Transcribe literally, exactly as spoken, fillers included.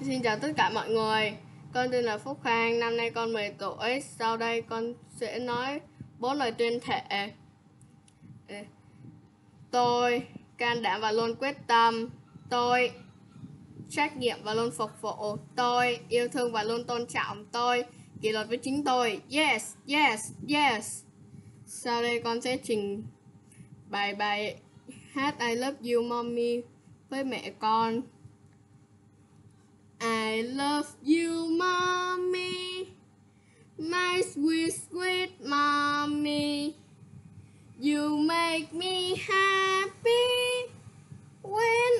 Xin chào tất cả mọi người. Con tên là Phúc Khang, năm nay con mười tuổi. Sau đây con sẽ nói bốn lời tuyên thệ. Tôi can đảm và luôn quyết tâm. Tôi trách nhiệm và luôn phục vụ. Tôi yêu thương và luôn tôn trọng. Tôi kỷ luật với chính tôi. Yes, yes, yes. Sau đây con sẽ trình bày bài hát I love you mommy với mẹ con. I love you, mommy, my sweet, sweet mommy. You make me happy when